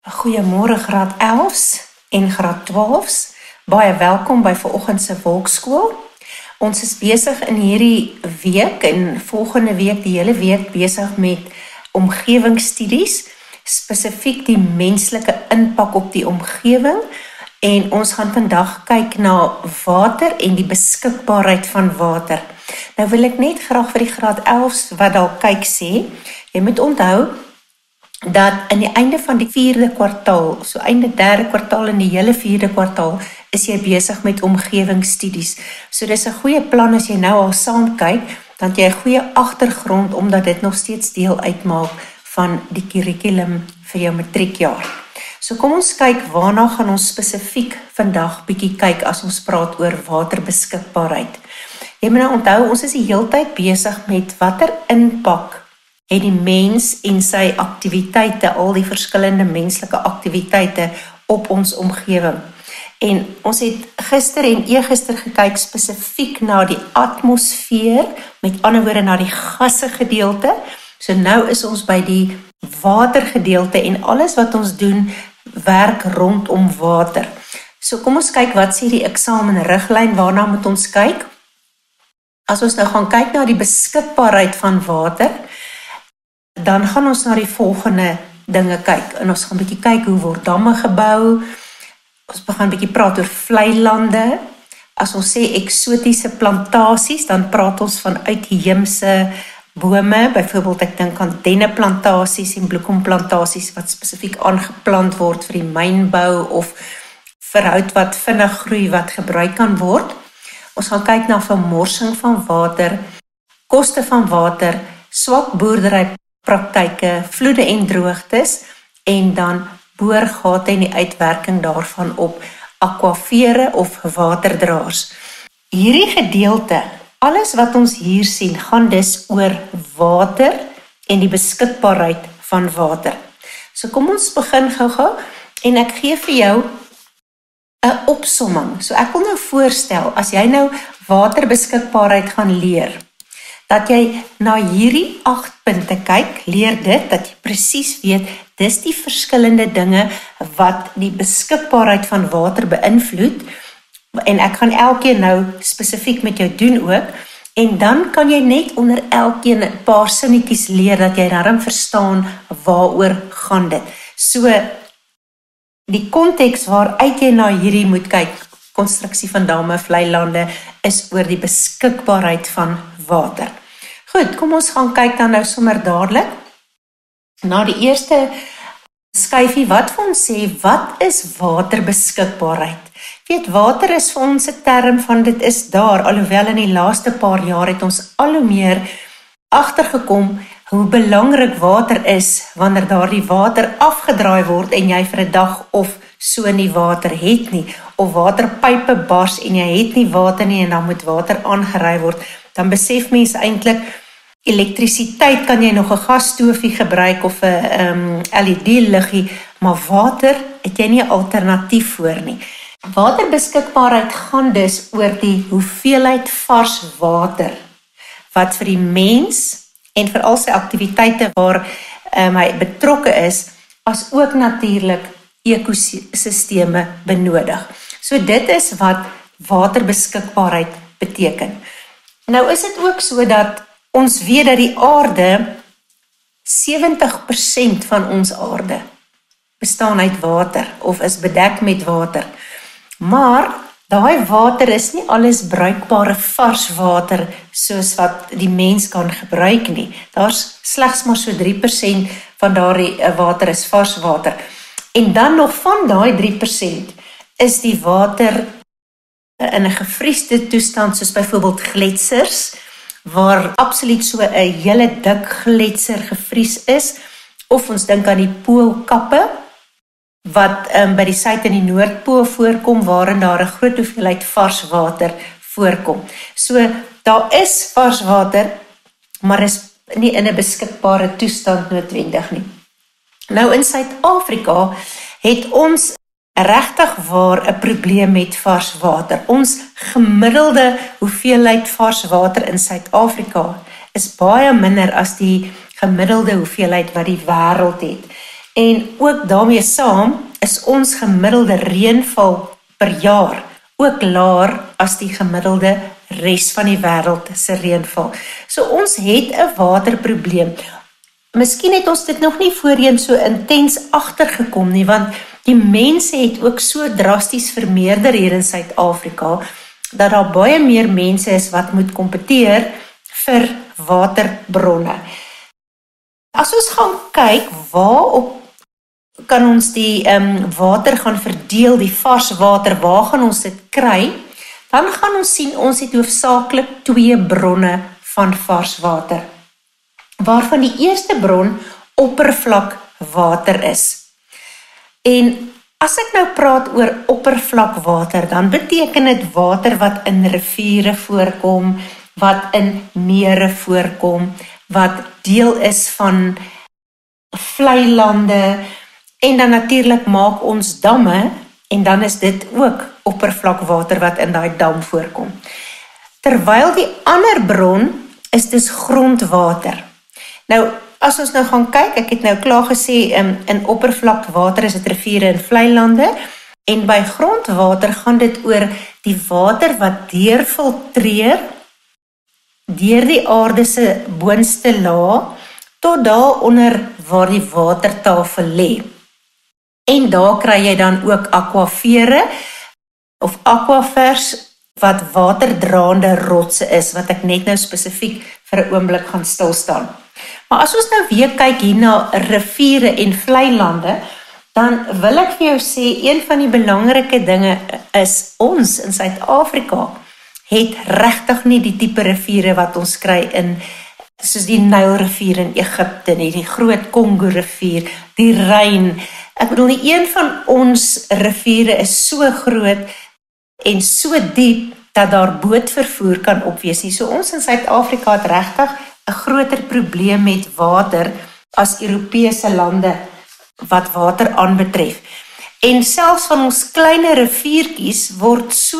Goeiemôre graad 11s en graad 12s. Baie welkom by vanoggend se wolkskool. Ons is besig in hierdie week en volgende week die hele week besig met omgewingsstudies, spesifiek die menslike impak op die omgewing. En ons gaan vandag kyk na water en die beskikbaarheid van water. Nou wil ek net graag vir die graad 11s wat dalk kyk sê, jy moet onthou dat in die einde van die 4de kwartaal, so einde 3de kwartaal en die hele 4de kwartaal, is jy besig met omgewingsstudies. So dis 'n goeie plan as jy nou al saam kyk, dan het jy 'n goeie agtergrond, omdat dit nog steeds deel uitmaak van die kurrikulum vir jou matriekjaar. So kom ons kyk waarna gaan ons spesifiek vandag bietjie kyk as ons praat oor waterbeskikbaarheid. Jy moet nou onthou, ons is die heeltyd besig met watter impak het die mens en sy aktiwiteite, al die verskillende menslike aktiwiteite op ons omgewing. En ons het gister en eergister gekyk spesifiek na die atmosfeer, met ander woorde na die gasse gedeelte. So nou is ons by die watergedeelte en alles wat ons doen, werk rondom water. So kom ons kyk wat sê die eksamenriglyn, waarna moet ons kyk? As ons nou gaan kyk na die beskikbaarheid van water, dan gaan ons na die volgende dinge kyk. En ons gaan bietjie kyk hoe word damme gebou. Ons gaan bietjie praat oor vlei lande. As ons sê eksotiese plantasies, dan praat ons van uitheemse bome. Byvoorbeeld ek dink aan denneplantasies en bloekomplantasies wat spesifiek aangeplant word vir die mynbou of vir hout wat vinnig groei wat gebruik kan word. Ons gaan kyk na vermorsing van water, koste van water, swak boerderypraktyke, vloede en droogtes en dan boorgate en die uitwerking daarvan op aquafere of waterdraers. Hierdie gedeelte, alles wat ons hier sien, gaan dus oor water en die beskikbaarheid van water. So kom ons begin gou-gou en ek gee vir jou 'n opsomming. So ek wil nou voorstel, as jy nou waterbeskikbaarheid gaan leer, dat jy na hierdie 8 punte kyk, leer dit, dat jy presies weet, dis die verskillende dinge wat die beskikbaarheid van water beïnvloed, en ek gaan elkeen nou spesifiek met jou doen ook, en dan kan jy net onder elkeen 'n paar sinnetjies leer, dat jy daarin verstaan waaroor gaan dit. So, die konteks waaruit jy na hierdie moet kyk, konstruksie van damme, vlei lande, is oor die beskikbaarheid van water. Goed, kom ons gaan kyk dan nou sommer dadelik na die eerste skyfie wat vir ons sê, wat is waterbeskikbaarheid? Weet, water is vir ons 'n term van dit is daar, alhoewel in die laaste paar jaar het ons al hoe meer agtergekom hoe belangrik water is wanneer daardie water afgedraai word en jy vir 'n dag of so nie water het nie, of waterpype bars en jy het nie water nie en dan moet water aangery word, dan besef mens eintlik elektrisiteit kan jy nog 'n gasstoofie gebruik of 'n LED-liggie, maar water het jy nie 'n alternatief voor nie. Waterbeskikbaarheid gaan dus oor die hoeveelheid vars water wat vir die mens en vir al sy aktiwiteite waar hy betrokke is, as ook natuurlik ekosisteme benodig. So dit is wat waterbeskikbaarheid beteken. Nou is dit ook so dat ons weet dat die aarde, 70% van ons aarde bestaan uit water of is bedek met water. Maar daai water is nie alles bruikbare vars water soos wat die mens kan gebruik nie. Daar's slegs maar so 3% van daardie water is vars water. En dan nog van daai 3% is die water in 'n gevriesde toestand soos byvoorbeeld gletsers, waar absoluut so 'n hele dik gletser gevries is, of ons dink aan die poolkappe, wat by die suid- en die noordpool voorkom, waarin daar 'n groot hoeveelheid vars water voorkom. So, daar is vars water, maar is nie in 'n beskikbare toestand noodwendig nie. Nou in Suid-Afrika het ons regtig waar 'n probleem met vars water. Ons gemiddelde hoeveelheid vars water in Suid-Afrika is baie minder as die gemiddelde hoeveelheid wat die wêreld het. En ook daarmee saam is ons gemiddelde reënval per jaar ook laer as die gemiddelde res van die wêreld se reënval. So ons het 'n waterprobleem. Miskien het ons dit nog nie voorheen so intens agtergekom nie, want die mense het ook so drasties vermeerder hier in Suid-Afrika, dat daar baie meer mense is wat moet kompeteer vir waterbronne. As ons gaan kyk, waarop kan ons die water gaan verdeel, die vars water, waar gaan ons dit kry? Dan gaan ons sien, ons het hoofsaaklik 2 bronne van vars water, waarvan die eerste bron oppervlakwater is. En as ek nou praat oor oppervlakwater, dan beteken dit water wat in riviere voorkom, wat in mere voorkom, wat deel is van vlei lande, en dan natuurlik maak ons damme, en dan is dit ook oppervlakwater wat in daai dam voorkom. Terwyl die ander bron is dus grondwater. Nou, as ons nou gaan kyk, ek het nou klaar gesê, in oppervlakwater is dit riviere en vlei lande, en by grondwater gaan dit oor die water wat deurfiltreer deur die aarde se boonste laag tot daaronder waar die watertafel lê. En daar kry jy dan ook aquafere of aquifers wat waterdraande rotse is, wat ek net nou spesifiek vir 'n oomblik gaan stil staan. Maar as ons nou weer kyk hier na riviere en vlei lande, dan wil ek vir jou sê, een van die belangrike dinge is, ons in Suid-Afrika het regtig nie die tipe riviere wat ons kry soos die Nylrivier in Egipte, die groot Kongo rivier, die Ryn. Ek bedoel, nie een van ons riviere is so groot en so diep, dat daar bootvervoer kan opwees nie. So ons in Suid-Afrika het regtig 'n groter probleem met water as Europese lande wat water aanbetref. En selfs van ons kleine riviertjies word so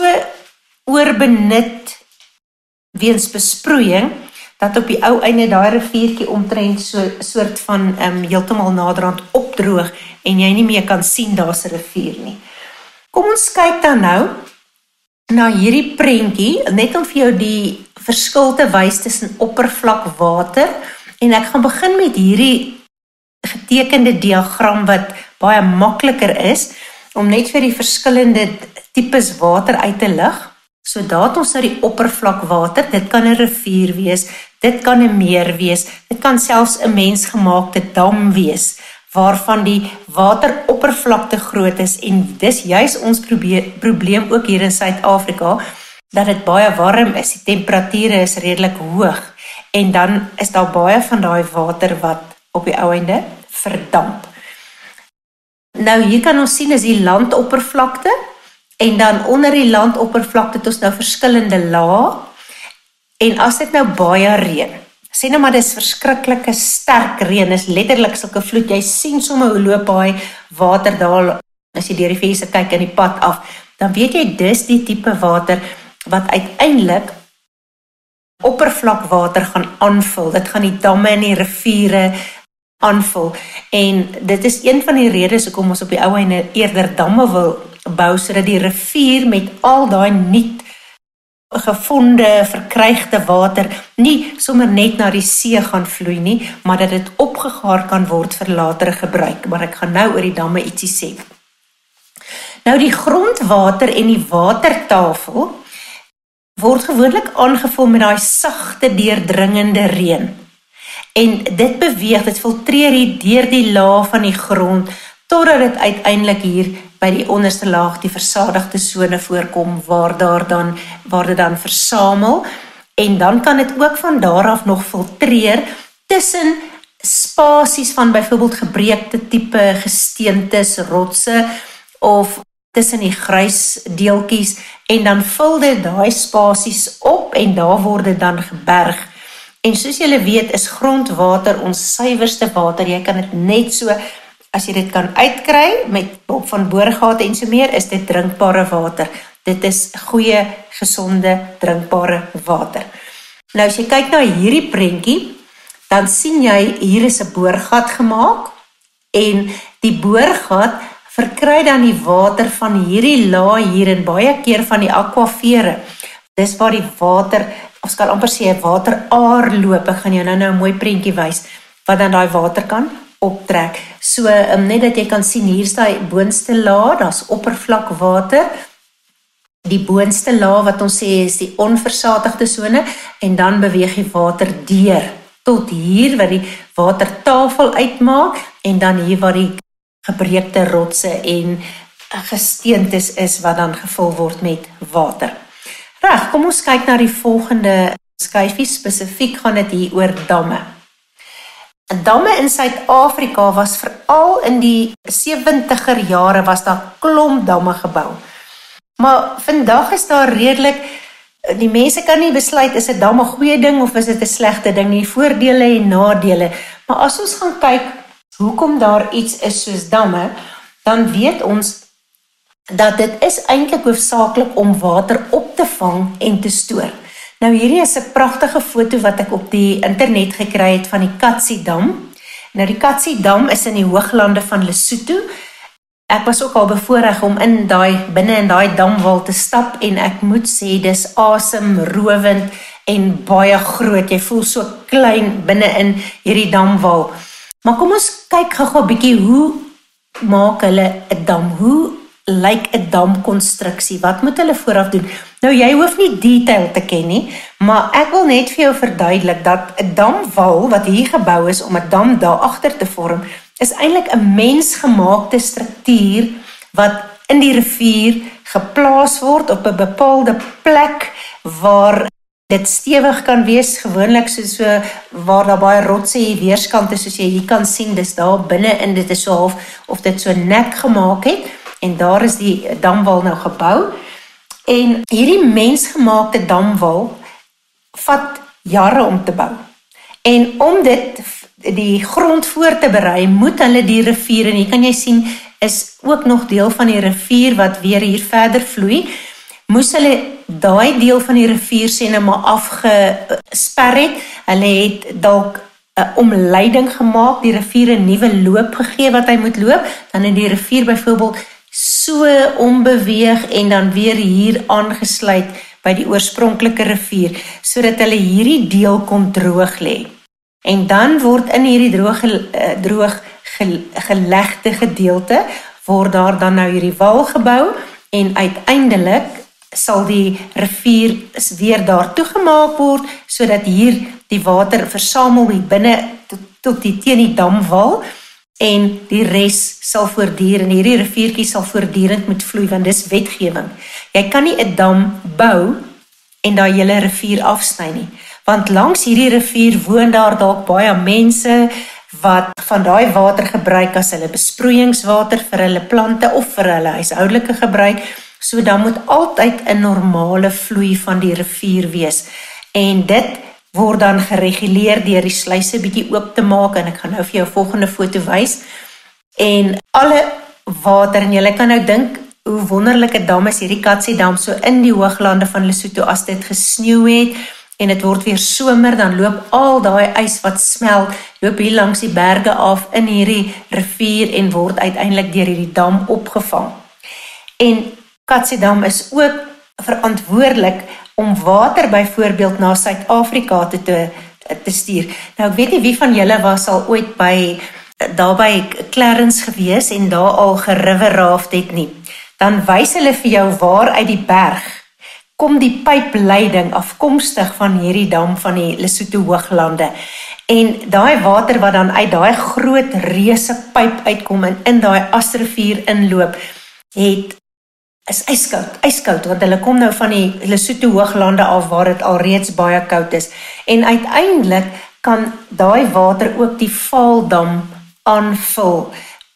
oorbenut weens besproeiing, dat op die ou einde daai riviertjie omtrent so 'n soort van heeltemal naderhand opdroog en jy nie meer kan sien daar's 'n rivier nie. Kom ons kyk dan nou na hierdie prentjie, net om vir jou die verskil te wys tussen oppervlakwater, en ek gaan begin met hierdie getekende diagram wat baie makliker is, om net vir die verskillende tipes water uit te lig. So daar het ons nou die oppervlakwater, dit kan 'n rivier wees, dit kan 'n meer wees, dit kan selfs 'n mensgemaakte dam wees, waarvan die wateroppervlakte groot is, en dis juis ons probleem ook hier in Suid-Afrika, dat dit baie warm is, die temperature is redelik hoog, en dan is daar baie van daai water wat op die ou einde verdamp. Nou hier kan ons sien is die landoppervlakte, en dan onder die landoppervlakte het ons nou verskillende lae, en as dit nou baie reën, sê nou maar dis verskriklike sterk reën, is letterlik sulke vloed, jy sien sommer hoe loop daai water daar, as jy deur die venster kyk in die pad af, dan weet jy dis die tipe water wat uiteindelik oppervlakwater gaan aanvul, dit gaan die damme en die riviere aanvul, en dit is een van die redes hoekom ons op die ou einde eerder damme wil bou, sodat die rivier met al daai nuut gevonde, verkrygde water nie sommer net na die see gaan vloei nie, maar dat dit opgegaar kan word vir latere gebruik, maar ek gaan nou oor die damme ietsie sê. Nou die grondwater en die watertafel word gewoonlik aangevul met daai sagte, deurdringende reën. En dit beweeg, dit filtreer hier deur die laag van die grond, totdat dit uiteindelik hier by die onderste laag die versadigde sone voorkom, waar dit dan versamel, en dan kan dit ook van daar af nog filtreer tussen spasies van byvoorbeeld gebreekte tipe gesteentes, rotse, of tussen die grys deeltjies, en dan vul dit daai spasies op, en daar word dit dan geberg. En soos julle weet, is grondwater ons suiwerste water, jy kan dit net so, as jy dit kan uitkry, met hulp van boorgate en so meer, is dit drinkbare water. Dit is goeie, gesonde, drinkbare water. Nou as jy kyk na hierdie prentjie, dan sien jy, hier is 'n boorgat gemaak, en die boorgat verkry dan die water van hierdie laag hier en baie keer van die aquafere. Dis waar die water, ons kan amper sê 'n wateraar loop. Ek gaan jou nou 'n mooi prentjie wys wat dan daai water kan optrek. So net dat jy kan sien, hier is daai boonste laag, daar's oppervlakwater. Die boonste laag wat ons sê is die onversadigde sone en dan beweeg die water deur tot hier waar die watertafel uitmaak en dan hier waar die gebreekte rotse en gesteentes is wat dan gevul word met water. Reg, kom ons kyk na die volgende skyfie. Spesifiek gaan dit hier oor damme. Damme in Suid-Afrika was veral in die 70er jare was daar klomp damme gebou. Maar vandag is daar redelik, die mense kan nie besluit is 'n dam 'n goeie ding of is dit 'n slegte ding nie, voordele en nadele. Maar as ons gaan kyk hoekom daar iets is soos damme, dan weet ons dat dit is eintlik hoofsaaklik om water op te vang en te stoor. Nou hierdie is 'n pragtige foto wat ek op die internet gekry het van die Katsi-dam. Nou die Katsi-dam is in die hooglande van Lesotho. Ek was ook al bevoorreg om binne in daai damwal te stap en ek moet sê dis asemrowend en baie groot. Jy voel so klein binne in hierdie damwal. Maar kom ons kyk gou-gou 'n bietjie hoe maak hulle 'n dam? Hoe lyk 'n damkonstruksie? Wat moet hulle vooraf doen? Nou jy hoef nie detail te ken nie, maar ek wil net vir jou verduidelik dat 'n damwal wat hier gebou is om 'n dam daar agter te vorm, is eintlik 'n mensgemaakte struktuur wat in die rivier geplaas word op 'n bepaalde plek waar dit stewig kan wees, gewoonlik so waar daar baie rotse hier weerskante soos jy hier kan sien, dis daar binne in dit is so half of dit so nek gemaak het en daar is die damwal nou gebou. En hierdie mensgemaakte damwal vat jare om te bou. En om die grond voor te berei, moet hulle die rivier, en hier kan jy sien, is ook nog deel van die rivier wat weer hier verder vloei, moes hulle daai deel van die rivier sê nou maar afgesper het. Hulle het dalk 'n omleiding gemaak, die rivier 'n nuwe loop gegee wat hy moet loop, dan het die rivier byvoorbeeld so ombeweeg en dan weer hier aangesluit by die oorspronklike rivier, sodat hulle hierdie deel kon droog lê. En dan word in hierdie drooggelegde gedeelte, word daar dan nou hierdie wal gebou, en uiteindelik sal die rivier weer daar toegemaak word, sodat hier die water versamel hier binne tot teen die damwal, en die res sal voortdurend, hierdie riviertjie sal voortdurend moet vloei, want dis wetgewing. Jy kan nie 'n dam bou en daai hele rivier afsny nie, want langs hierdie rivier woon daar dalk baie mense wat van daai water gebruik as hulle besproeiingswater vir hulle plante of vir hulle huishoudelike gebruik, so dan moet altyd 'n normale vloei van die rivier wees. En dit word dan gereguleer deur die sluise bietjie oop te maak, en ek gaan nou vir jou volgende foto wys. En alle water, en jy kan nou dink hoe wonderlike dam is hierdie Katsi-dam, so in die hooglande van Lesotho, as dit gesneeu het en dit word weer somer, dan loop al daai ys wat smelt, loop hier langs die berge af in hierdie rivier en word uiteindelik deur hierdie dam opgevang. En Katsi-dam is ook verantwoordelik om water byvoorbeeld na Suid-Afrika te stuur. Nou ek weet nie wie van julle was al ooit daar by Clarence gewees en daar al geriver raft het nie. Dan wys hulle vir jou waar uit die berg kom die pypleiding afkomstig van hierdie dam van die Lesotho hooglande. En daai water wat dan uit daai groot reuse pyp uitkom en in daai Asrivier inloop, is ijskoud, want hulle kom nou van die Lesotho hooglande af waar dit alreeds baie koud is. En uiteindelik kan daai water ook die Vaaldam aanvul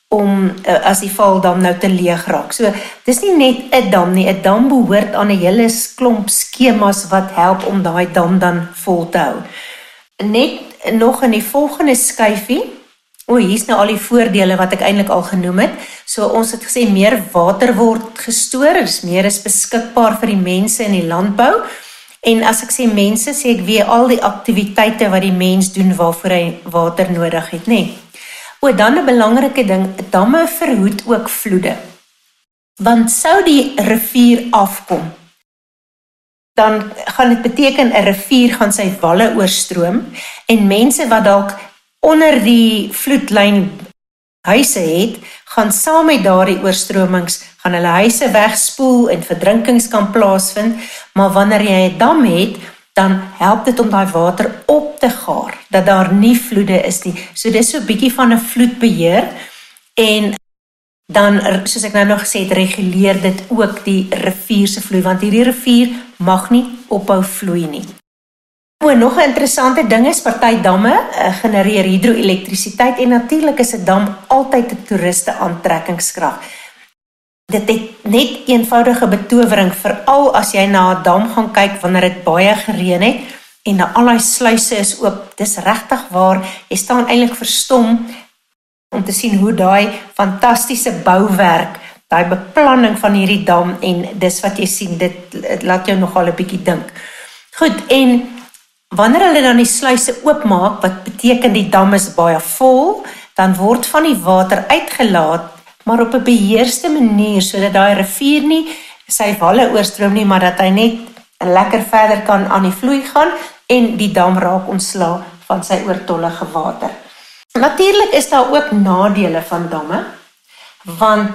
as die Vaaldam nou te leeg raak. So, dis nie net 'n dam nie, 'n dam behoort aan 'n hele klomp skemas wat help om daai dam dan vol te hou. Net nog in die volgende skyfie, hier's nou al die voordele wat ek eintlik al genoem het. So ons het gesê meer water word gestoor, dus meer is beskikbaar vir die mense in die landbou. En as ek sê mense, sê ek weer al die aktiwiteite wat die mens doen waarvoor hy water nodig het, nee. Dan 'n belangrike ding, damme verhoed ook vloede. Want sou die rivier afkom, dan gaan dit beteken 'n rivier gaan sy walle oorstroom en mense wat dalk onder die vloedlyn huise het, gaan saam met daardie oorstromings, gaan hulle huise wegspoel en verdrinkings kan plaasvind, maar wanneer jy 'n dam het, dan help dit om daai water op te gaar, dat daar nie vloede is nie. So dis so 'n bietjie van 'n vloedbeheer, en dan, soos ek nou nog gesê het, reguleer dit ook die rivier se vloei, want hierdie rivier mag nie ophou vloei nie. Nog 'n interessante ding is, party damme genereer hidroelektrisiteit, en natuurlik is 'n dam altyd 'n toeriste aantrekkingskrag. Dit het net eenvoudige betowering, veral as jy na 'n dam gaan kyk wanneer dit baie gereën het, en nou al die sluise is oop. Dis regtig waar, jy staan eintlik verstom om te sien hoe daai fantastiese bouwerk, daai beplanning van hierdie dam, en dis wat jy sien, dit laat jou nogal 'n bietjie dink. Goed, en wanneer hulle dan die sluise oopmaak, wat beteken die dam is baie vol, dan word van die water uitgelaat, maar op 'n beheerste manier, sodat daai rivier nie sy walle oorstroom nie, maar dat hy net lekker verder kan aan die vloei gaan, en die dam raak ontslae van sy oortollige water. Natuurlik is daar ook nadele van damme, want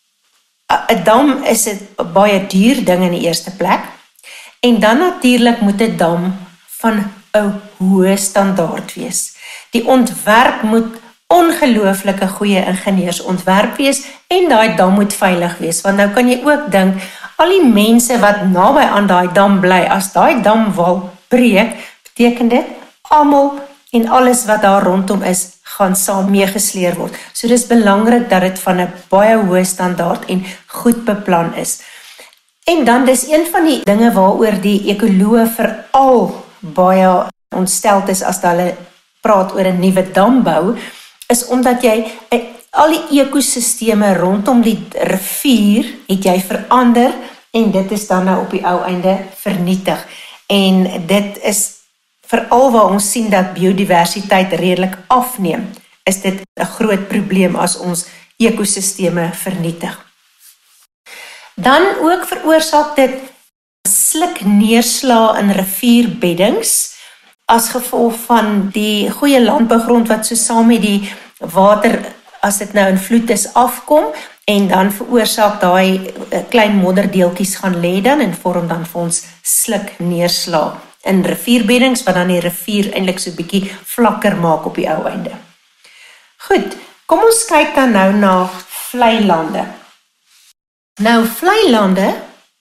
'n dam is 'n baie duur ding in die eerste plek, en dan natuurlik moet 'n dam van 'n hoë standaard wees. Die ontwerp moet ongelooflike goeie ingenieursontwerp wees, en daai dam moet veilig wees, want nou kan jy ook dink, al die mense wat naby aan daai dam bly, as daai damwal breek, beteken dit, almal en alles wat daar rondom is, gaan saam meegesleer word. So dis belangrik dat dit van 'n baie hoë standaard en goed beplan is. En dan, dis een van die dinge waaroor die ekoloë veral baie ontsteld is as hulle praat oor 'n nuwe dambou, is omdat jy al die ekosisteme rondom die rivier het jy verander, en dit is dan nou op die ou einde vernietig. En dit is veral waar ons sien dat biodiversiteit redelik afneem, is dit 'n groot probleem as ons ekosisteme vernietig. Dan ook veroorsaak dit slukneerslae in rivierbeddings, as gevolg van die goeie landbougrond wat so saam met die water, as dit nou in vloed is, afkom, en dan veroorsaak daai klein modderdeeltjies gaan lê dan, en vorm dan vir ons slukneerslae in rivierbeddings, wat dan die rivier eintlik so 'n bietjie vlakker maak op die ou einde. Goed, kom ons kyk dan nou na vlei lande. Nou, vlei lande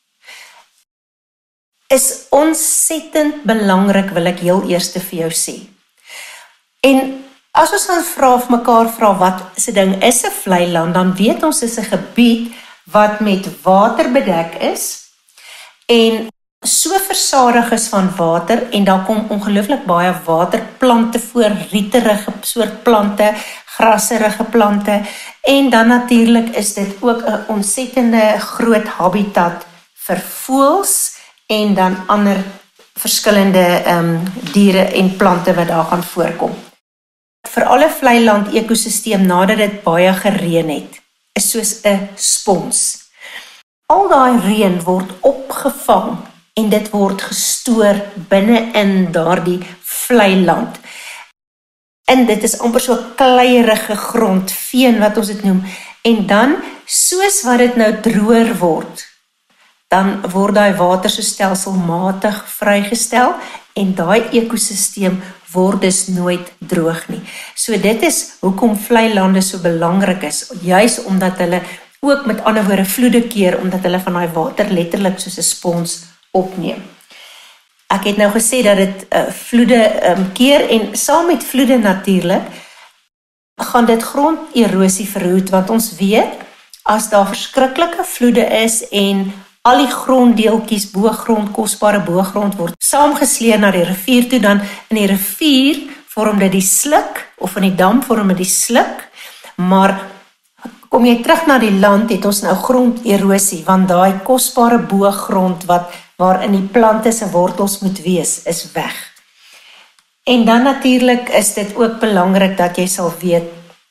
is ontsettend belangrik, wil ek heel eers vir jou sê. En as ons dan mekaar vra wat se ding is 'n vlei land, dan weet ons is 'n gebied wat met water bedek is, en so versadig is van water, en daar kom ongelooflik baie waterplante voor, rieterige soort plante, grasserige plante, en dan natuurlik is dit ook 'n ontsettende groot habitat vir voëls, en dan ander verskillende diere en plante wat daar gaan voorkom. Vir alle vlei land ekosisteem, nadat dit baie gereën het, is soos 'n spons. Al daai reën word opgevang, en dit word gestoor binne in daardie vlei land. En dit is amper so 'n kleierige grond, veen wat ons dit noem, en dan, soos wat dit nou droër word, dan word daai water so stelselmatig vrygestel, en daai ekosisteem word dus nooit droog nie. So dit is hoekom vlei lande so belangrik is, juis omdat hulle ook met ander woorde vloede keer, omdat hulle van daai water letterlik soos 'n spons opneem. Ek het nou gesê dat dit vloede keer, en saam met vloede natuurlik gaan dit gronderosie verhoed, want ons weet, as daar verskriklike vloede is en al die gronddeeltjies, boogrond, kosbare boogrond word saamgesleer na die rivier toe, dan in die rivier vorm dit die sluk, of in die dam vorm dit die sluk, maar kom jy terug na die land, het ons nou gronderosie, want daai kosbare boogrond waarin die plante se wortels moet wees, is weg. En dan natuurlik is dit ook belangrik dat jy sal weet,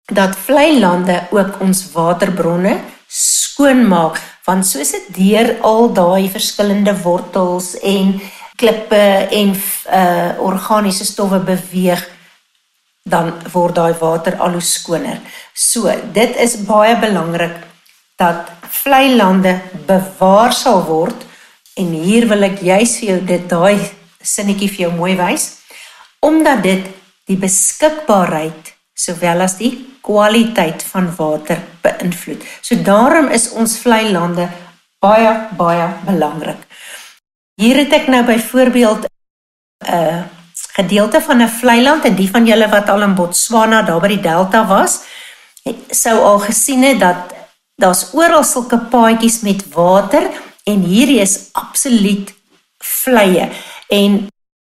dat vlei lande ook ons waterbronne skoonmaak, want soos dit deur al daai verskillende wortels en klippe en organiese stowwe beweeg, dan word daai water al hoe skoner. So, dit is baie belangrik dat vlei lande bewaar sal word, en hier wil ek juist vir jou daai sinnetjie vir jou mooi wys, omdat dit die beskikbaarheid sowel as die kwaliteit van water beïnvloed. So daarom is ons vlei lande baie, baie belangrik. Hier het ek nou byvoorbeeld 'n gedeelte van 'n vlei land, en die van julle wat al in Botswana daar by die delta was, sou al gesien het dat daar's oral sulke paadjies met water, en hierdie is absoluut vleie en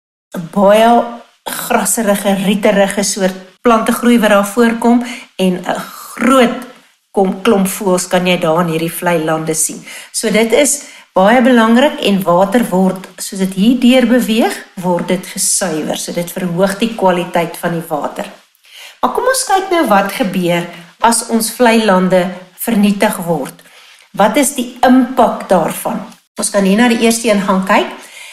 baie grasserige, rieterige soort plante groei wat daar voorkom, en 'n groot klomp voëls kan jy daar in hierdie vlei lande sien. So dit is baie belangrik, en water word, soos dit hier deur beweeg, word dit gesuiwer, so dit verhoog die kwaliteit van die water. Maar kom ons kyk nou wat gebeur as ons vlei lande vernietig word. Wat is die impak daarvan? Ons kan hier na die eerste een gaan kyk.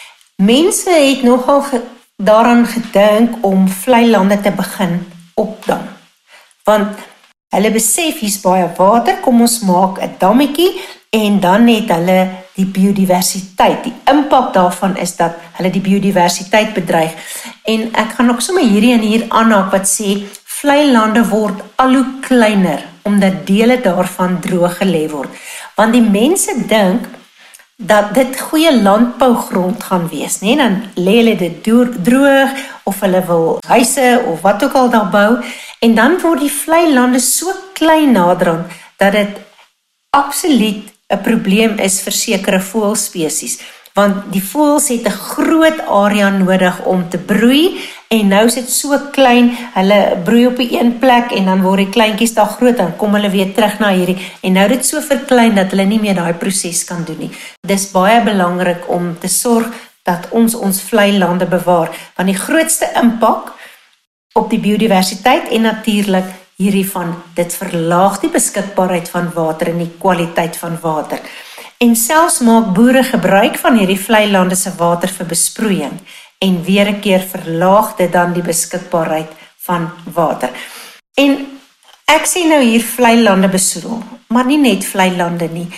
Mense het nogal daaraan gedink om vlei lande te begin opdam. Want hulle besef hier's baie water, kom ons maak 'n dammetjie, en dan het hulle die biodiversiteit. Die impak daarvan is dat hulle die biodiversiteit bedreig. En ek gaan ook sommer hierdie en hier aanhaak wat sê, vlei lande word al hoe kleiner, omdat dele daarvan droog gelê word. Want die mense dink dat dit goeie landbougrond gaan wees, nee? Dan lê hulle dit droog, of hulle wil huise, of wat ook al daar bou, en dan word die vlei lande so klein naderhand, dat dit absoluut 'n probleem is vir sekere voëlspesies, want die voëls het 'n groot area nodig om te broei, en nou is dit so klein, hulle broei op die een plek, en dan word die kleintjies daar groot, dan kom hulle weer terug na hierdie, en nou dit so verklein, dat hulle nie meer daai proses kan doen nie. Dis baie belangrik om te sorg, dat ons vlei lande bewaar, want die grootste impak op die biodiversiteit, en natuurlik hierdie van, dit verlaag die beskikbaarheid van water, en die kwaliteit van water. En selfs maak boere gebruik van hierdie vlei lande se water vir besproeiing, en weer 'n keer verlaag dit dan die beskikbaarheid van water. En ek sê nou hier vlei lande besoedel, maar nie net vlei lande nie.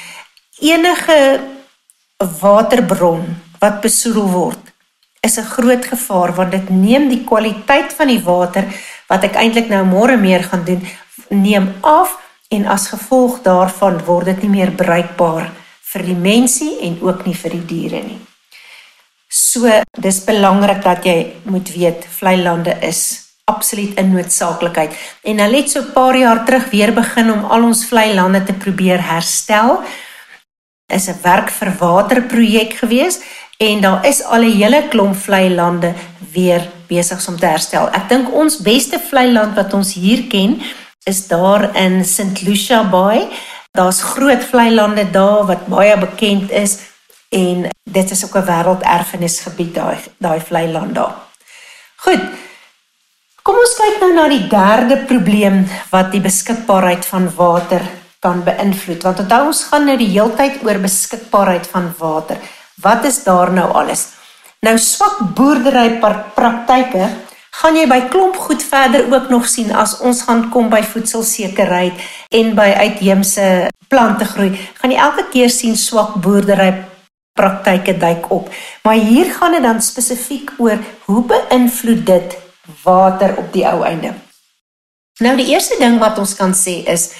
Enige waterbron wat besoedel word, is 'n groot gevaar, want dit neem die kwaliteit van die water, wat ek eintlik nou môre meer gaan doen, neem af, en as gevolg daarvan word dit nie meer bruikbaar vir die mensie, en ook nie vir die diere nie. So, dis belangrik dat jy moet weet, vlei lande is absoluut 'n noodsaaklikheid. En hulle het so 'n paar jaar terug weer begin om al ons vlei lande te probeer herstel. Is 'n werk vir water projek gewees, en daar is al 'n hele klomp vlei lande weer besig om te herstel. Ek dink ons beste vlei land wat ons hier ken, is daar in St. Lucia Bay. Daar's groot vlei lande daar wat baie bekend is, en dit is ook 'n wêrelderfenisgebied, daai vlei land daar. Goed, kom ons kyk nou na die derde probleem wat die beskikbaarheid van water kan beïnvloed. Want onthou, ons gaan nou die heeltyd oor beskikbaarheid van water. Wat is daar nou alles? Nou, swak boerderypraktyke gaan jy by klomp goed verder ook nog sien as ons gaan kom by voedselsekerheid en by uitheemse plantegroei. Gaan jy elke keer sien swak boerderypraktyke duik op. Maar hier gaan dit dan spesifiek oor hoe beïnvloed dit water op die ou einde. Nou, die eerste ding wat ons kan sê is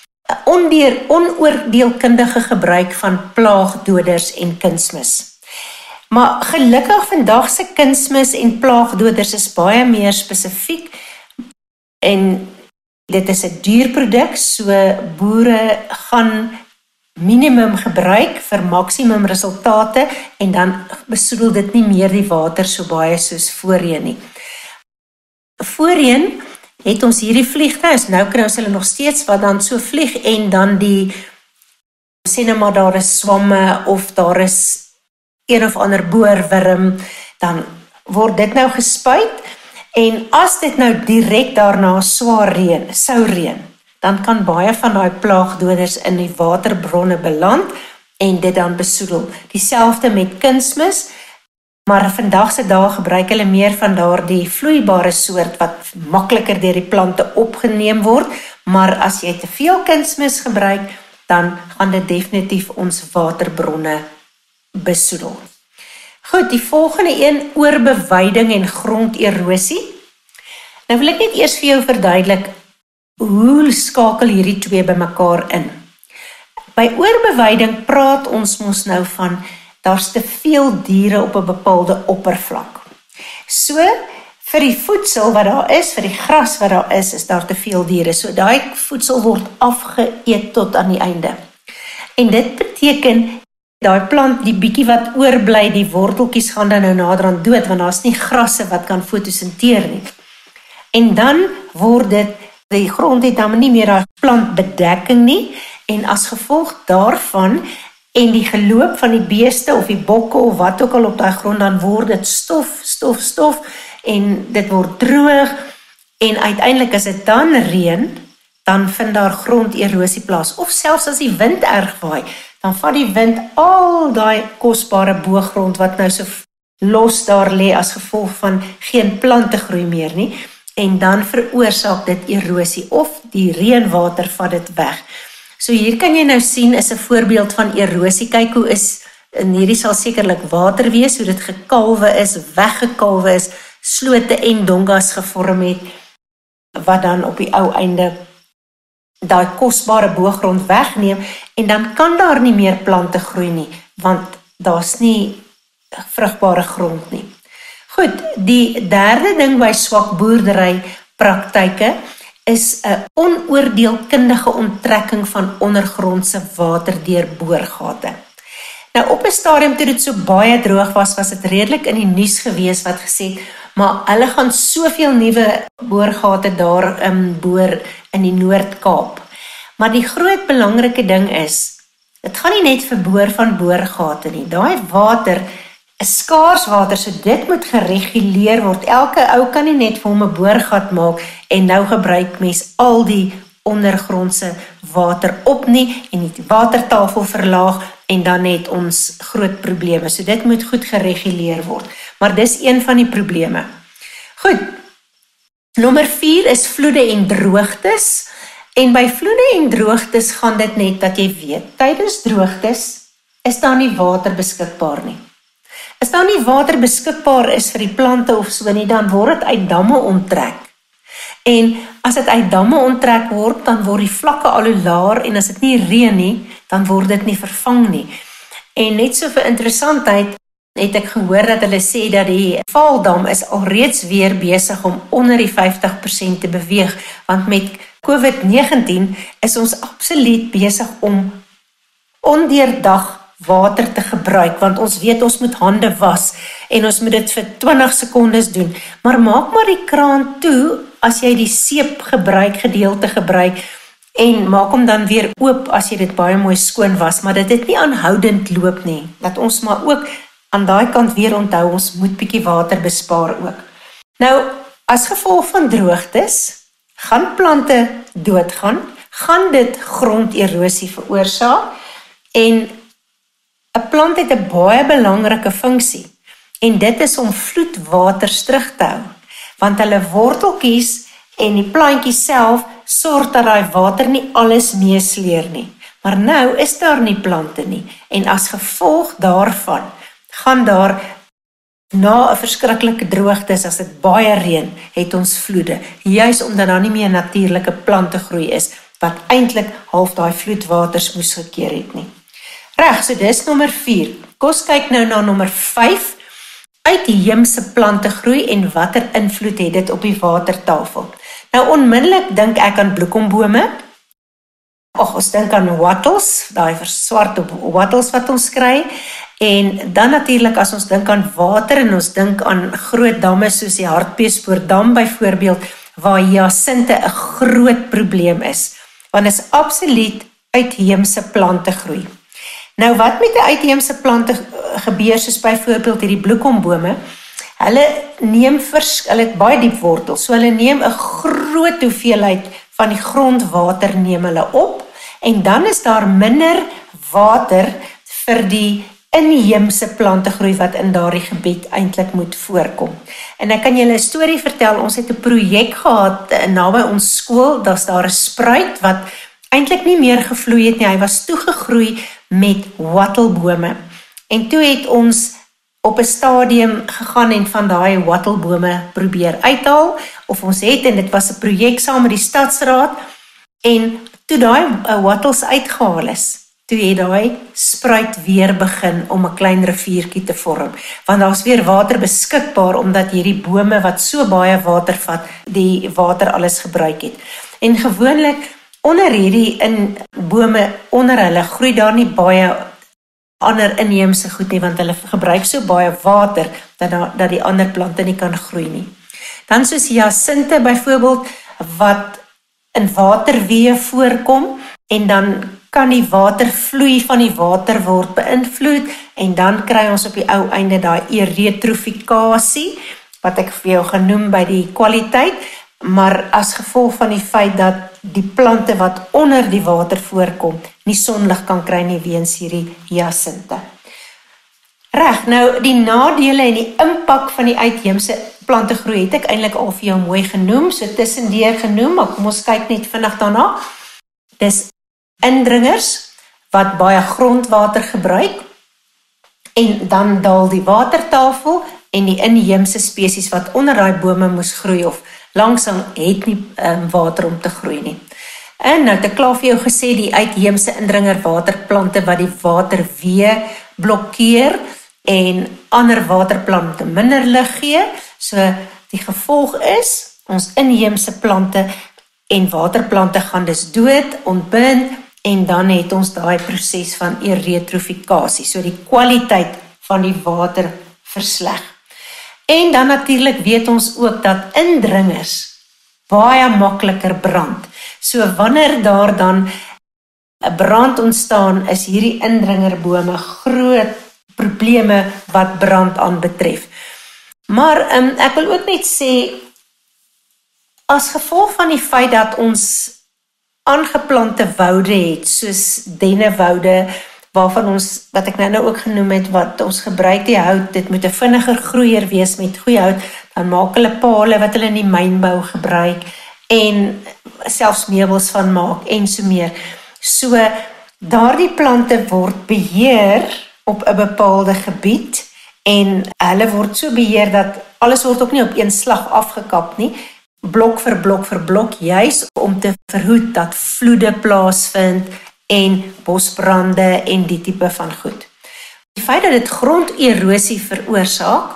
onoordeelkundige gebruik van plaagdoders en kunsmis. Maar gelukkig vandag se kunsmis en plaagdoders is baie meer spesifiek, en dit is 'n duur produk, so boere gaan minimum gebruik vir maksimum resultate, en dan besoedel dit nie meer die water so baie soos voorheen nie. Voorheen het ons hierdie vliegtuie, nou kry ons hulle nog steeds wat dan so vlieg, en dan sê nou maar daar is swamme, of daar is een of ander boorwurm, dan word dit nou gespuit, En as dit nou direk daarna swaar reën, sou reën, dan kan baie van daai plaagdoders in die waterbronne beland en dit dan besoedel. Dieselfde met kunsmis, maar vandag se dae gebruik hulle meer van daardie vloeibare soort wat makliker deur die plante opgeneem word, maar as jy te veel kunsmis gebruik, dan gaan dit definitief ons waterbronne besoedel. Goed, die volgende een, oorbeweiding en gronderosie. Nou wil ek net eers vir jou verduidelik, hoe skakel hierdie twee by mekaar in? By oorbeweiding praat ons mos nou van, daar's te veel diere op 'n bepaalde oppervlak. So, vir die voedsel wat daar is, vir die gras wat daar is daar te veel diere. So, daai voedsel word afgeëet tot aan die einde. En dit beteken, daai plant, die bietjie wat oorbly, die worteltjies gaan dan nou naderhand dood, want daar's nie grasse wat kan fotosinteer nie. En dan word dit, die grond het dan nie meer daai plantbedekking nie, en as gevolg daarvan, en die geloop van die beeste of die bokke of wat ook al op daai grond, dan word dit stof, en dit word droog, en uiteindelik as dit dan reën, dan vind daar gronderosie plaas, of selfs as die wind erg waai, dan vat die wind al daai kosbare boogrond wat nou so los daar lê as gevolg van geen plante groei meer nie, en dan veroorsaak dit erosie, of die reënwater vat dit weg. So hier kan jy nou sien, is 'n voorbeeld van erosie. Kyk hoe is, en hierdie sal sekerlik water wees, hoe dit gekalwe is, weggekalwe is, slote en dongas gevorm het, wat dan op die ou einde daai kosbare boogrond wegneem, en dan kan daar nie meer plante groei nie, want daar's nie vrugbare grond nie. Goed, die derde ding by swak boerdery praktyke is 'n onoordeelkundige onttrekking van ondergrondse water deur boorgate. Nou op 'n stadium toe dit so baie droog was dit redelik in die nuus gewees wat gesê het, maar hulle gaan soveel nuwe boorgate daar boor in die Noord-Kaap. Maar die groot belangrike ding is, dit gaan nie net vir boor van boorgate nie. Daai water is skaars water, so dit moet gereguleer word. Elke ou kan nie net vir hom 'n boorgat maak en nou gebruik mens al die ondergrondse water op nie en die watertafel verlaag en dan het ons groot probleme. So dit moet goed gereguleer word. Maar dis een van die probleme. Goed. Nommer 4 is vloede en droogtes. En by vloede en droogtes gaan dit net dat jy weet, tydens droogtes is daar nie water beskikbaar nie. As daar nie water beskikbaar is vir die plante of so nie, dan word dit uit damme onttrek. En as dit uit damme onttrek word, dan word die vlakke al hoe laer en as dit nie reën nie, dan word dit nie vervang nie. En net so vir interessantheid, het ek gehoor dat hulle sê dat die Vaaldam is alreeds weer besig om onder die 50% te beweeg, want met COVID-19 is ons absoluut besig om ondeurdag water te gebruik, want ons weet ons moet hande was en ons moet dit vir 20 sekondes doen. Maar maak maar die kraan toe as jy die seep gedeelte gebruik en maak hom dan weer oop as jy dit baie mooi skoon was, maar dit het nie aanhoudend loop nie. Dat ons maar ook aan daai kant weer onthou, ons moet bietjie water bespaar ook. Nou, as gevolg van droogtes, gaan plante doodgaan, gaan dit gronderosie veroorsaak en 'n plant het 'n baie belangrike funksie en dit is om vloedwaters terug te hou, want hulle worteltjies en die plantjie self sorg dat daai water nie alles meesleer nie. Maar nou is daar nie plante nie en as gevolg daarvan gaan daar na 'n verskriklike droogtes, as dit baie reën, het ons vloede, juis omdat daar nie meer natuurlike plante groei is, wat eintlik half daai vloedwaters moes gekeer het nie. Reg, so dis nommer 4. Kom ons kyk nou na nommer 5. Uitheemse plante groei en watter invloed het dit op die watertafel? Nou onmiddellik dink ek aan bloekombome. Ons dink aan wattles, daai swart wattles wat ons kry. En dan natuurlik as ons dink aan water en ons dink aan groot damme soos die Hartbeespoortdam byvoorbeeld, waar hyasinte 'n groot probleem is, want is absoluut uitheemse plante groei. Nou wat met die uitheemse plante gebeur soos byvoorbeeld hierdie bloekombome? hulle het baie diep wortels, so hulle neem 'n groot hoeveelheid van die grondwater neem hulle op, en dan is daar minder water vir die inheemse plantegroei wat in daardie gebied eintlik moet voorkom. En ek kan julle 'n storie vertel, ons het 'n projek gehad naby ons skool, daar 'n spruit wat eintlik nie meer gevloei het nie, hy was toegegroei met wattelbome. En toe het ons op 'n stadium gegaan en van daai wattelbome probeer uithaal, of ons het, en dit was 'n projek saam met die stadsraad, en toe daai wattels uitgehaal is, toe het daai spruit weer begin om 'n klein riviertjie te vorm, want daar's weer water beskikbaar, omdat hierdie bome wat so baie water vat, die water alles gebruik het. En gewoonlik, onder hierdie bome, onder hulle, groei daar nie baie ander inheemse goed nie, want hulle gebruik so baie water, dat die ander plante nie kan groei nie. Dan soos hyasinte byvoorbeeld, wat in waterweë voorkom, en dan kan die watervloei van die water word beïnvloed, en dan kry ons op die ou einde daai euretrofikasie, wat ek vir jou genoem by die kwaliteit, maar as gevolg van die feit dat die plante wat onder die water voorkom, nie sonlig kan kry nie weens hierdie hyasinte. Reg, nou die nadele en die impak van die uitheemse plantegroei het ek eintlik al vir jou mooi genoem, so tussendeur genoem, maar kom ons kyk net vinnig daarna. Dis indringers wat baie grondwater gebruik, en dan daal die watertafel, en die inheemse spesies wat onder daai bome moes groei, of langsaan het nie water om te groei nie. En nou het ek klaar vir jou gesê, die uitheemse indringer waterplante wat die waterweë blokkeer, en ander waterplante minder lig gee, so die gevolg is, ons inheemse plante en waterplante gaan dus dood, ontbind, en dan het ons daai proses van euretrofikasie, so die kwaliteit van die water versleg. En dan natuurlik weet ons ook dat indringers baie makliker brand. So wanneer daar dan 'n brand ontstaan, is hierdie indringerbome groot probleme wat brand aanbetref. Maar ek wil ook net sê, as gevolg van die feit dat ons aangeplante woude het, soos dennewoude, waarvan ons, wat ek nou ook genoem het, wat ons gebruik die hout, dit moet 'n vinniger groeier wees met goeie hout, dan maak hulle pale wat hulle in die mynbou gebruik, en selfs meubels van maak, en so meer. So, daardie plante word beheer op 'n bepaalde gebied, en hulle word so beheer dat alles word ook nie op een slag afgekap nie, blok vir blok vir blok, juis om te verhoed dat vloede plaasvind en bosbrande en die tipe van goed. Die feit dat dit gronderosie veroorsaak,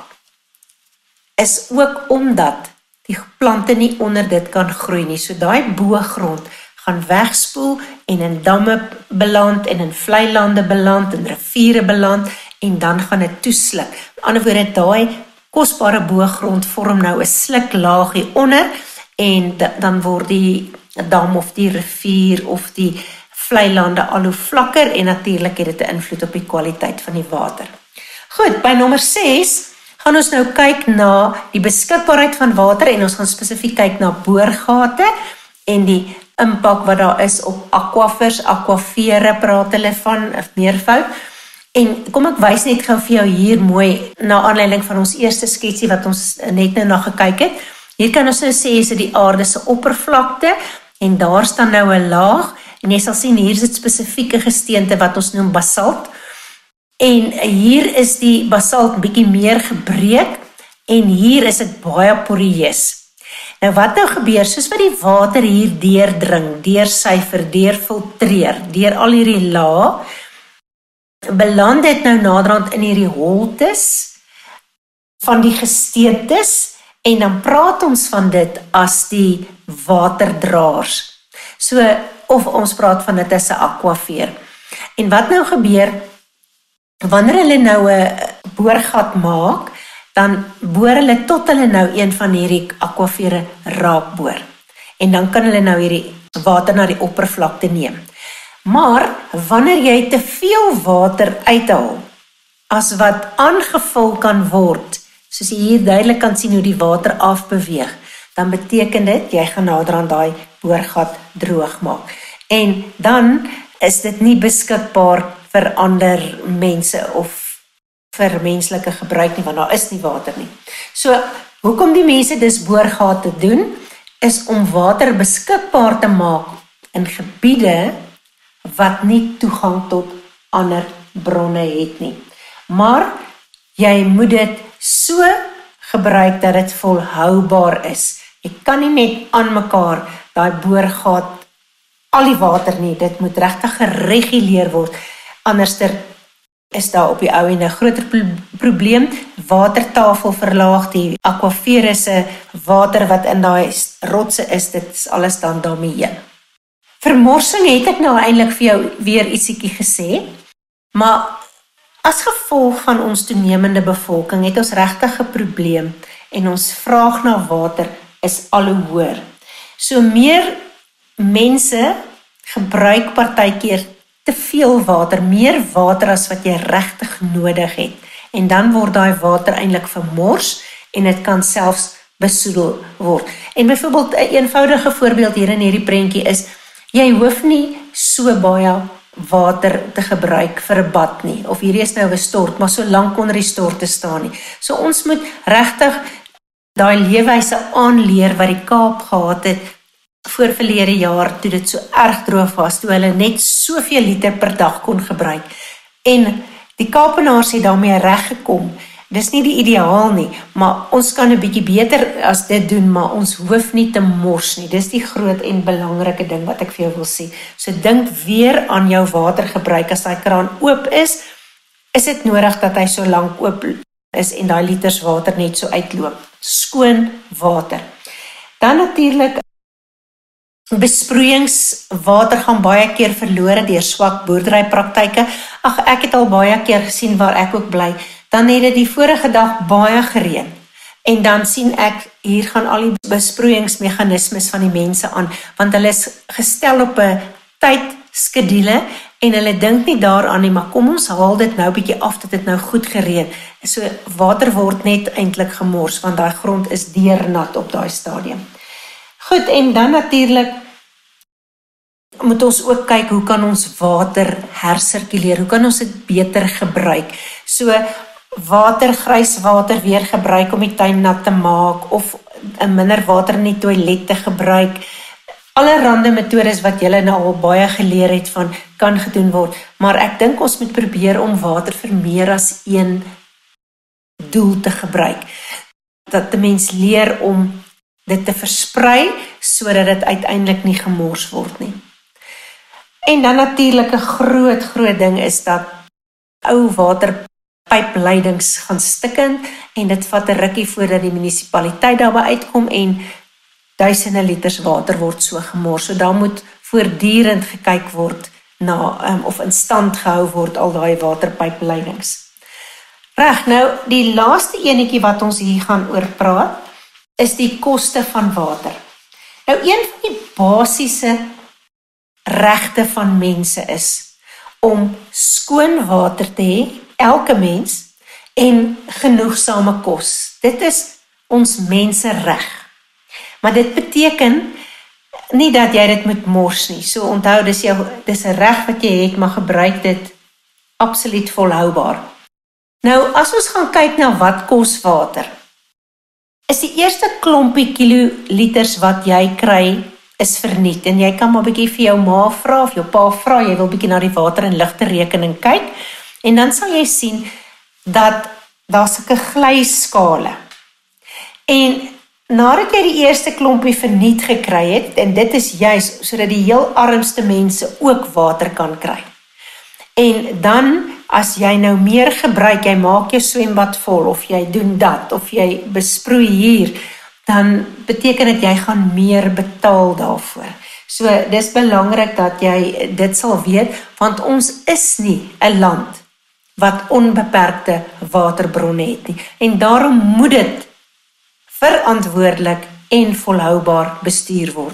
is ook omdat die plante nie onder dit kan groei nie. So daai boogrond gaan wegspoel en in damme beland en in vlei lande beland en riviere beland, en dan gaan dit toesluk. Met ander woorde, daai kosbare boogrond vorm nou 'n sluklaagie onder, en dan word die dam of die rivier of die vlei lande al hoe vlakker, en natuurlik het dit 'n invloed op die kwaliteit van die water. Goed, by nommer 6 gaan ons nou kyk na die beskikbaarheid van water, en ons gaan spesifiek kyk na boorgate en die impak wat daar is op aquifers, aquifere praat hulle van, of meervoud. En kom ek wys net gou vir jou hier mooi, na aanleiding van ons eerste sketsie wat ons net nou na gekyk het. Hier kan ons nou sê, is dit die aarde se oppervlakte, en daar staan nou 'n laag, en jy sal sien, hier is dit spesifieke gesteente wat ons noem basalt, en hier is die basalt bietjie meer gebreek, en hier is dit baie poreus. Nou wat nou gebeur, soos wat die water hier deurdring, deursyfer, deurfiltreer, deur al hierdie lae, beland dit nou naderhand in hierdie holtes van die gesteentes, en dan praat ons van dit as die waterdraers. So, of ons praat van dit as 'n aquifeer. En wat nou gebeur, wanneer hulle nou 'n boorgat maak, dan boor hulle tot hulle nou een van hierdie aquifere raak boor. En dan kan hulle nou hierdie water na die oppervlakte neem. Maar wanneer jy te veel water uithaal, as wat aangevul kan word soos jy hier duidelik kan sien hoe die water afbeweeg, dan beteken dit, jy gaan nader aan daai boorgat droog maak. En dan is dit nie beskikbaar vir ander mense of vir menslike gebruik nie, want daar is nie water nie. So, hoekom die mense dus boorgate doen, is om water beskikbaar te maak in gebiede wat nie toegang tot ander bronne het nie. Maar jy moet dit so gebruik dat dit volhoubaar is. Jy kan nie net aan mekaar daai boorgat al die water nie, dit moet regtig gereguleer word. Anderster is daar op die ou en 'n groter probleem, watertafel verlaag, die aquaferusse water wat in daai rotse is, dit is alles dan daarmee heen. Vermorsing het ek nou eintlik vir jou weer ietsiekie gesê, maar as gevolg van ons toenemende bevolking het ons regtig 'n probleem en ons vraag na water is al hoe hoër. So meer mense gebruik partykeer te veel water, meer water as wat jy regtig nodig het. En dan word daai water eintlik vermors en dit kan selfs besoedel word. En byvoorbeeld 'n eenvoudige voorbeeld hier in hierdie prentjie is, jy hoef nie so baie water te gebruik vir 'n bad nie, of hierdie is nou 'n stort, maar so lank onder die stort te staan nie. So ons moet regtig daai leefwyse aanleer wat die Kaap gehad het voor verlede jaar, toe dit so erg droog was, toe hulle net soveel liter per dag kon gebruik. En die Kaapenaars het daarmee reggekom. Dis nie die ideaal nie, maar ons kan 'n bietjie beter as dit doen, maar ons hoef nie te mors nie. Dis die groot en belangrike ding wat ek vir jou wil sê. So dink weer aan jou watergebruik. As daai kraan oop is dit nodig dat hy so lank oop is en daai liters water net so uitloop. Skoon water. Dan natuurlik besproeiingswater gaan baie keer verlore deur swak boerderypraktyke. Ag, ek het al baie keer gesien waar ek ook bly. Dan het dit die vorige dag baie gereën. En dan sien ek, hier gaan al die besproeiingsmeganismes van die mense aan, want hulle is gestel op 'n tydskedule en hulle dink nie daaraan nie, maar kom ons haal dit nou bietjie af dat dit nou goed gereën. So water word net eintlik gemors, want daai grond is deurnat op daai stadium. Goed, en dan natuurlik moet ons ook kyk, hoe kan ons water hersirkuleer, hoe kan ons dit beter gebruik. So water, grys water weer gebruik om die tuin nat te maak, of minder water in die toilet te gebruik. Allerhande metodes wat julle nou al baie geleer het van, kan gedoen word, maar ek dink ons moet probeer om water vir meer as een doel te gebruik. Dat die mens leer om dit te versprei, sodat dit uiteindelik nie gemors word nie. En dan natuurlik 'n groot ding is dat ou waterpypleidings gaan stikken, en dit vat 'n rukkie voordat die munisipaliteit daarby uitkom, en duisende liters water word so gemors. So daar moet voortdurend gekyk word na, of in stand gehou word al daai waterpypleidings. Reg, nou die laaste enetjie wat ons hier gaan oor praat, is die koste van water. Nou een van die basiese regte van mense is om skoon water te hê, elke mens, en genoegsame kos. Dit is ons mensereg. Maar dit beteken nie dat jy dit moet mors nie. So onthou, dis 'n reg wat jy het, maar gebruik dit absoluut volhoubaar. Nou, as ons gaan kyk na wat kos water, is die eerste klompie kiloliters wat jy kry, is verniet. En jy kan maar bietjie vir jou ma vra, of jou pa vra, jy wil bietjie na die water en ligte rekening kyk, en dan sal jy sien dat daar sulke glyskale. En nadat jy die eerste klompie verniet gekry het, en dit is juis sodat die heel armste mense ook water kan kry. En dan, as jy nou meer gebruik, jy maak jou swembad vol, of jy doen dat, of jy besproei hier, dan beteken dit jy gaan meer betaal daarvoor. So, dis belangrik dat jy dit sal weet, want ons is nie 'n land wat onbeperkte waterbronne het nie. En daarom moet dit verantwoordelik en volhoubaar bestuur word.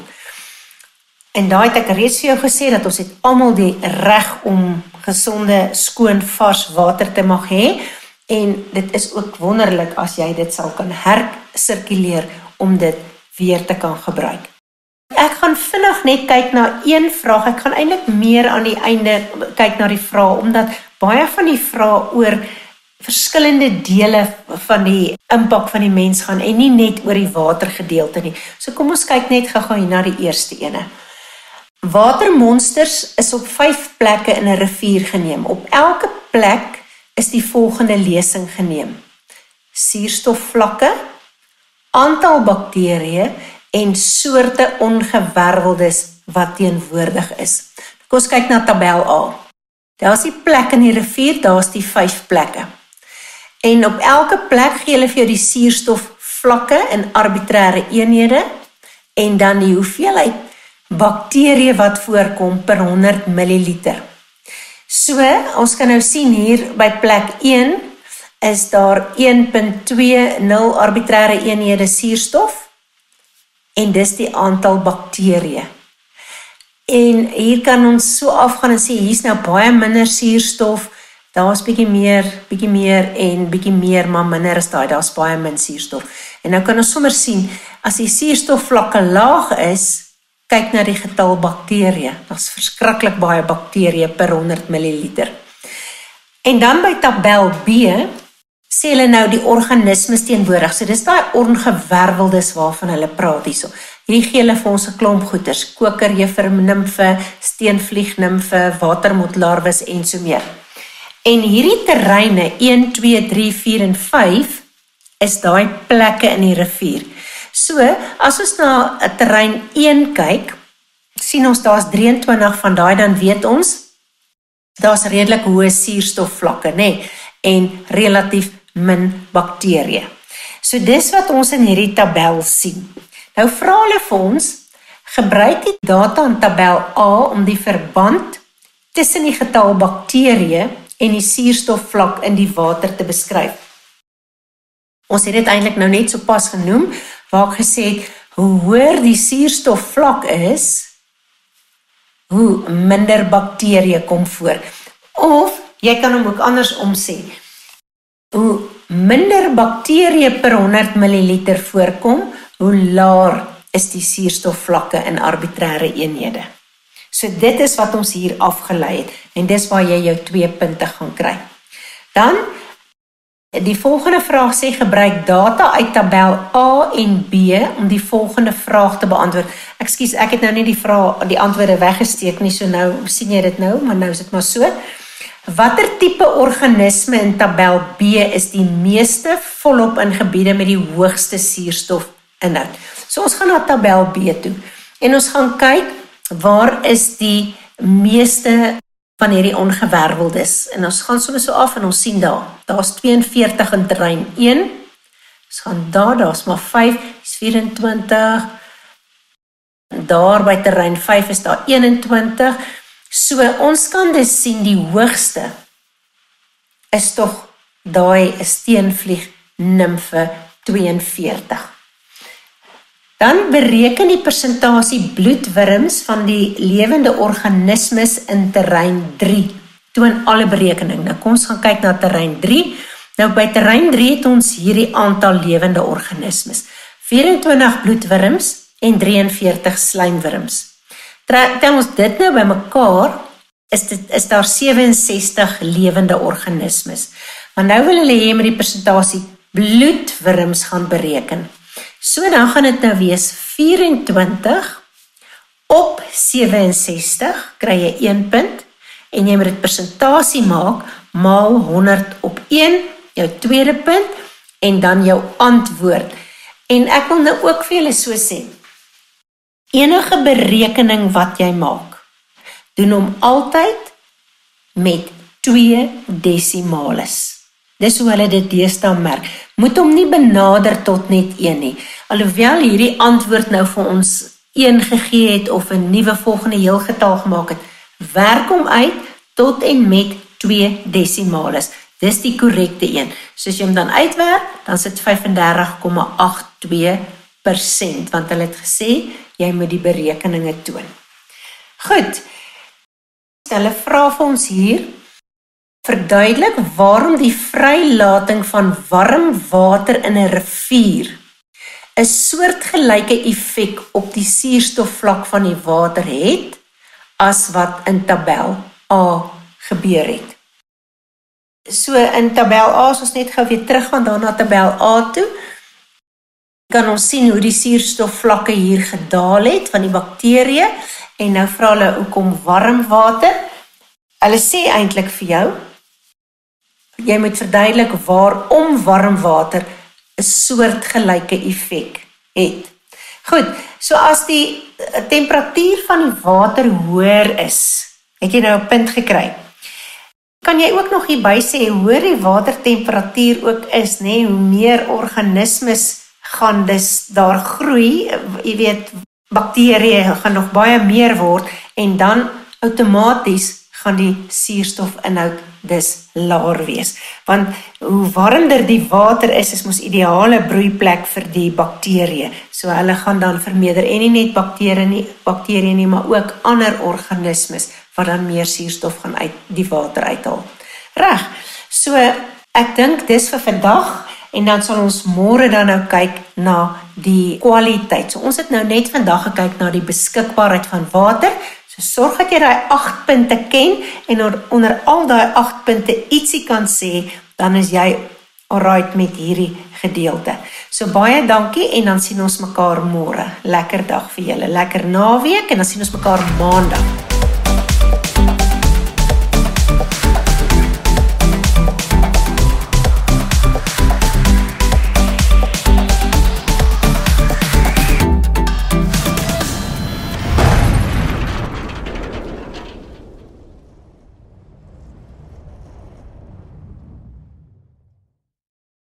En daai het ek reeds vir jou gesê, dat ons het almal die reg om gesonde, skoon, vars water te mag hê, En dit is ook wonderlik as jy dit sal kan hersirkuleer om dit weer te kan gebruik. Ek gaan vinnig net kyk na een vraag. Ek gaan eintlik meer aan die einde kyk na die vrae, omdat baie van die vrae oor verskillende dele van die impak van die mens gaan en nie net oor die watergedeelte nie. So kom ons kyk net gou-gou na die eerste ene. Watermonsters is op 5 plekke in 'n rivier geneem. Op elke plek is die volgende lesing geneem: suurstofvlakke, aantal bakterieë en soorte ongewerveldes wat teenwoordig is. Kom ons kyk na tabel A. Daar's die plek in die rivier, daar's die 5 plekke. En op elke plek gee hulle vir jou die suurstofvlakke in arbitrære eenhede en dan die hoeveelheid bakterieë wat voorkom per 100 milliliter. So, ons kan nou sien hier by plek 1 is daar 1.20 arbitrære eenhede suurstof en dis die aantal bakterieë. En hier kan ons so afgaan en sê, hier's nou baie minder suurstof, daar's bietjie meer en bietjie meer, maar minder is daar's baie min suurstof. En nou kan ons sommer sien, as die suurstofvlakke laag is, kyk na die getal bakterieë. Daar's verskriklik baie bakterieë per 100 milliliter. En dan by tabel B, sê hulle nou die organismes teenwoordig. So dis daai ongewerveldes waarvan hulle praat hierso. Hierdie gee hulle vir ons 'n klomp goeters: kokerjefer nimfe, steenvliegnimfe, watermotlarwes en so meer. En hierdie terreine 1, 2, 3, 4 en 5 is daai plekke in die rivier. So, as ons na terrein 1 kyk, sien ons daar's 23 van daai, dan weet ons daar's redelik hoë suurstofvlakke, nê, en relatief min bakterieë. So dis wat ons in hierdie tabel sien. Nou vra hulle vir ons, gebruik die data in tabel A om die verband tussen die getal bakterieë en die suurstofvlak in die water te beskryf. Ons het dit eintlik nou net so pas genoem, waar ek gesê het, hoe hoër die suurstofvlak is, hoe minder bakterieë kom voor. Of, jy kan hom ook andersom sê, hoe minder bakterieë per 100 milliliter voorkom, hoe laer is die suurstofvlakke in arbitrære eenhede. So dit is wat ons hier afgelei het, en dis waar jy jou 2 punte gaan kry. Dan, die volgende vraag sê, gebruik data uit tabel A en B om die volgende vraag te beantwoord. Ekskuus, ek het nou nie die antwoorde weggesteek nie, so nou sien jy dit nou, maar nou is dit maar so. Watter tipe organisme in tabel B is die meeste volop in gebiede met die hoogste suurstofinhoud? So ons gaan na tabel B toe, en ons gaan kyk, waar is die meeste van hierdie ongewerveldes, en ons gaan soms so af en ons sien daar's 42 in terrein 1, ons gaan daar's maar 5, is 24, daar by terrein 5 is daar 21, so ons kan dus sien die hoogste is tog daai steenvlieg nimfe 42. Dan bereken die persentasie bloedwurms van die lewende organismes in terrein 3. Toon alle berekening. Nou kom ons gaan kyk na terrein 3. Nou by terrein 3 het ons hierdie aantal lewende organismes. 24 bloedwurms en 43 slijmwurms. Tel ons dit nou by mekaar, is daar 67 lewende organismes. Maar nou wil hulle hê met die persentasie bloedwurms gaan bereken. So dan gaan dit nou wees 24 op 67, kry jy 1 punt, en jy moet dit persentasie maak, maal 100 op 1, jou tweede punt, en dan jou antwoord. En ek wil nou ook vir julle so sê, enige berekening wat jy maak, doen hom altyd met 2 desimales. Dis hoe hulle dit deesdae merk. Moet hom nie benader tot net 1 nie. Alhoewel hierdie antwoord nou vir ons 1 gegee het of 'n nuwe volgende heelgetal gemaak het, werk hom uit tot en met 2 desimales. Dis die korrekte een. So as jy hom dan uitwerk, dan sit 35,82%, want hulle het gesê, jy moet die berekeninge toon. Goed, hulle vra vir ons hier, verduidelik waarom die vrylating van warm water in 'n rivier 'n soortgelyke effek op die suurstofvlak van die water het as wat in tabel A gebeur het. So in tabel A, as ons net gou weer teruggaan daarna tabel A toe, kan ons sien hoe die suurstofvlakke hier gedaal het van die bakterieë en nou vra hulle hoekom warm water. Hulle sê eintlik vir jou, jy moet verduidelik waarom warm water 'n soortgelyke effek het. Goed, so as die temperatuur van die water hoër is, het jy nou 'n punt gekry. Kan jy ook nog hierby sê, hoe hoër die watertemperatuur ook is, hoe meer organismes gaan dus daar groei, jy weet, bakterieë gaan nog baie meer word, en dan outomaties gaan die suurstofinhoud dus laer wees. Want hoe warmer die water is mos ideale broeiplek vir die bakterieë. So hulle gaan dan vermeerder, en nie net bakterieë nie, maar ook ander organismes wat dan meer suurstof gaan uit die water uithaal. Reg, so ek dink dis vir vandag, en dan sal ons môre dan nou kyk na die kwaliteit. So ons het nou net vandag gekyk na die beskikbaarheid van water. So sorg dat jy daai 8 punte ken, en onder al daai 8 punte ietsie kan sê, dan is jy alright met hierdie gedeelte. So baie dankie, en dan sien ons mekaar môre. Lekker dag vir julle, lekker naweek, en dan sien ons mekaar maandag.